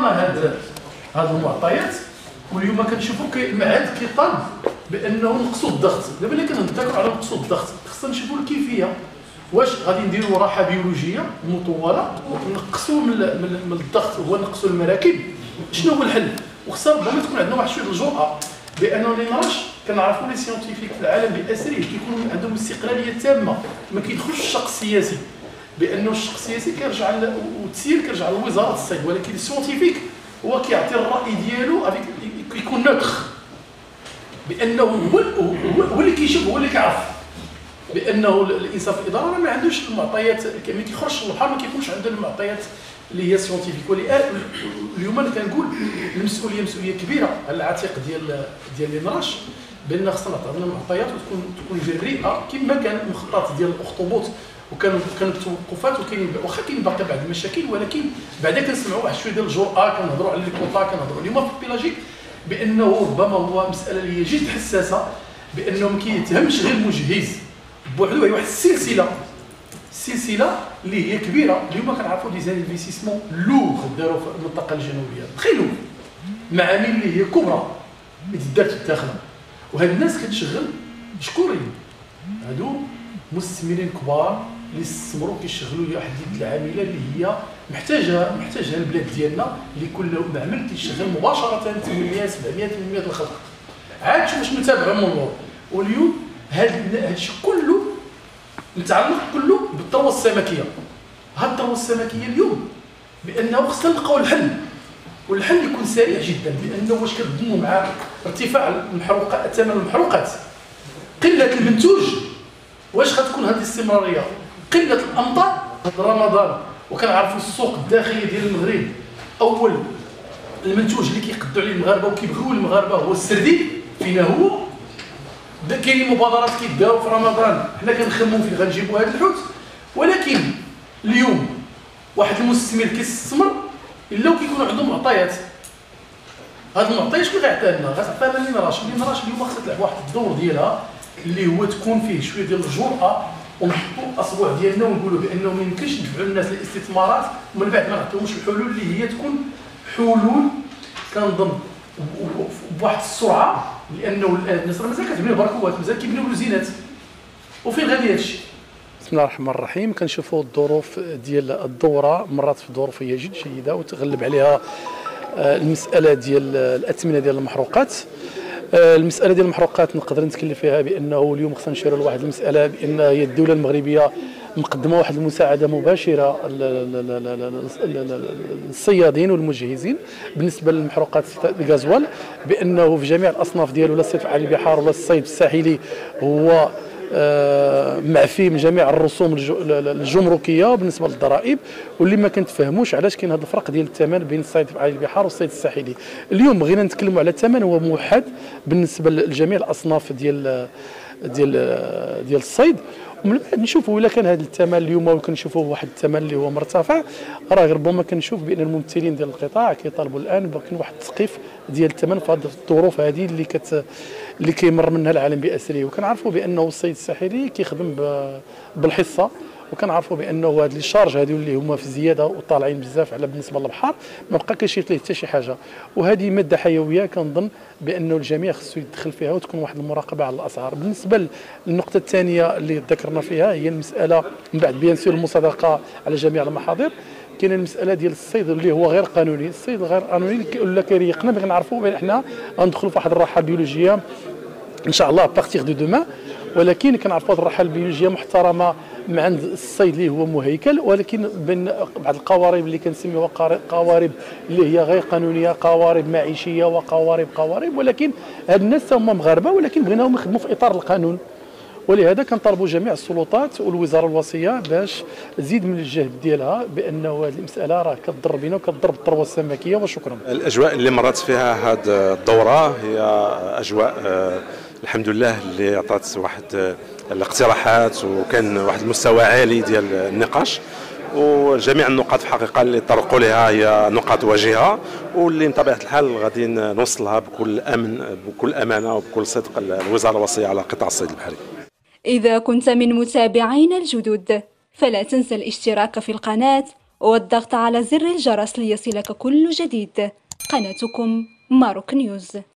عطانا هاد المعطيات، واليوم كنشوفوا المعهد كيطالب بانه نقصوا الضغط. دابا ملي كنهضروا على نقصوا الضغط خصنا نشوفوا الكيفيه، واش غادي نديروا راحه بيولوجيه مطوله ونقصوا من الضغط، هو نقصوا المراكب؟ شنو هو الحل؟ وخصنا ربما تكون عندنا واحد شويه الجرأه، بانه اللي نراش كنعرفوا لي سيونتيفيك في العالم باسره كيكونوا عندهم استقلاليه تامه، ما كيدخلش الشق السياسي، بانه الشق السياسي كيرجع والتسيير كيرجع لوزاره الصيد، ولكن السيونتيفيك هو كيعطي الراي ديالو كيكون نوتخ، بانه هو اللي كيشوف، هو اللي كيعرف، بانه الانسان في الاداره ما عندوش المعطيات، ما كيخرجش للبحر، ما كيكونش عنده المعطيات اللي هي سيونتيفيك. اليوم انا كنقول المسؤوليه مسؤوليه كبيره على العاتق ديال اللي نراش، بان خصنا نعطيو المعطيات وتكون جريئه كما كان المخطط ديال الاخطبوط، وكانوا التوقفات، وكاين واخا كاين باقي بعض المشاكل، ولكن بعدا كنسمعوا واحد شويه ديال الجرأه، كنهضروا على الكوطا، كنهضروا اليوم في البيلاجيك بانه ربما هو مساله اللي هي جد حساسه، بانه ما كيتهمش غير المجهز بوحدو، هي واحد السلسله اللي هي كبيره. اليوم كنعرفوا دي زانفيسيسمون لوغ داروا في المنطقه الجنوبيه، تخيلوا معامل اللي هي كبرى اللي دارت الداخله، وهاد الناس كتشغل مشكورين، هادو مستثمرين كبار اللي استثمروا كيشغلوا واحد العامله اللي هي محتاجها البلاد ديالنا، اللي كل معمل كيشغل مباشره 800 700 800 الخلق، عاد شوف واش نتابعوا من اللور. واليوم هادشي كله متعلق كله بالثروه السمكيه. هاد الثروه السمكيه اليوم بانه خصنا نلقاو الحل، والحل يكون سريع جدا، بانه واش كتظنوا مع ارتفاع المحروقات، ثمن المحروقات، قله المنتوج، واش غتكون هذه الاستمراريه؟ قله الامطار هذا رمضان، وكنعرفوا السوق الداخلي ديال المغرب اول المنتوج اللي كيقدوا عليه المغاربه وكيبغيوه المغاربه هو السردين. فينا هو؟ كاينين مبادرات كيداو في رمضان، حنا كنخمموا فين غنجيبوا هذا الحوت، ولكن اليوم واحد المستثمر كيستثمر الا وكيكون عنده معطيات. هاد المعطيات شكون غيعطيها لنا؟ غتعطيها لنا نراش اليوم خصها تلعب واحد الدور ديالها اللي هو تكون فيه شويه ديال الجرأه، ونحطوا الاصبع ديالنا ونقولوا بانه ما يمكنش ندفعوا الناس الاستثمارات ومن بعد ما نعطيوهمش الحلول اللي هي تكون حلول كنظن بواحد السرعه، لانه الناس راه مازال كتبنيو بركوات، مازال كيبنيو لوزينات، وفين غادي هذا الشيء؟ بسم الله الرحمن الرحيم. كنشوفوا الظروف ديال الدوره مرات في ظروف هي جد جيده وتغلب عليها المساله ديال الاثمنه ديال المحروقات. المساله ديال المحروقات نقدر نتكلم فيها بانه اليوم خصنا نشيروا لواحد المساله، بان هي الدوله المغربيه مقدمه واحد المساعده مباشره للصيادين والمجهزين بالنسبه للمحروقات الغازوال، بانه في جميع الاصناف ديالو، لا الصيد في اعالي البحار ولا الصيد الساحلي، هو معفي من جميع الرسوم الجمركيه بالنسبه للضرائب، واللي ما كنتفهموش علاش كاين هذا الفرق ديال الثمن بين الصيد في اعالي البحار والصيد الساحلي. اليوم بغينا نتكلموا على الثمن هو موحد بالنسبه لجميع الاصناف ديال الصيد، ومن بعد نشوفوا الا كان هذا الثمن اليوم كنشوفوا واحد الثمن اللي هو مرتفع، راه ربما كنشوف بان الممثلين ديال القطاع كيطالبوا الان بكاين واحد التسقيف ديال الثمن في هذه الظروف هذه اللي كيمر منها العالم باسره. وكنعرفوا بانه الصيد الساحلي كيخدم بالحصه، وكنعرفوا بانه هاد لي شارج هادو اللي هما في زياده وطالعين بزاف على بالنسبه للبحر ما بقى كيشيط ليه حتى شي حاجه، وهذه ماده حيويه كنظن بانه الجميع خصو يدخل فيها وتكون واحد المراقبه على الاسعار. بالنسبه للنقطه الثانيه اللي ذكرنا فيها هي المساله من بعد بيان سور المصادقه على جميع المحاضر، كاين المساله ديال الصيد اللي هو غير قانوني. الصيد الغير قانوني ولا كيريقنا، بغينا نعرفوا بان حنا غندخلوا في واحد الراحه بيولوجيه ان شاء الله بارتيغ دو دومان، ولكن كنعرفوا الراحه البيولوجيه محترمه من عند الصيد اللي هو مهيكل، ولكن بين بعض القوارب اللي كنسميوها قوارب اللي هي غير قانونيه، قوارب معيشيه وقوارب ولكن هاد الناس هما مغاربه ولكن بغيناهم يخدموا في اطار القانون. ولهذا كنطالبوا جميع السلطات والوزاره الوصيه باش تزيد من الجهد ديالها، بانه هذه المساله راه كتضر بنا وكتضر بالثروه السمكيه. وشكرا. الاجواء اللي مرت فيها هذه الدوره هي اجواء الحمد لله اللي عطات واحد الاقتراحات، وكان واحد المستوى عالي ديال النقاش، وجميع النقاط في الحقيقه اللي طرقوا لها هي نقاط واجهه، واللي بطبيعه الحال غادي نوصلها بكل امن بكل امانه وبكل صدق الوزاره الوصيه على قطاع الصيد البحري. إذا كنت من متابعينا الجدد فلا تنسى الاشتراك في القناة والضغط على زر الجرس ليصلك كل جديد. قناتكم ماروك نيوز.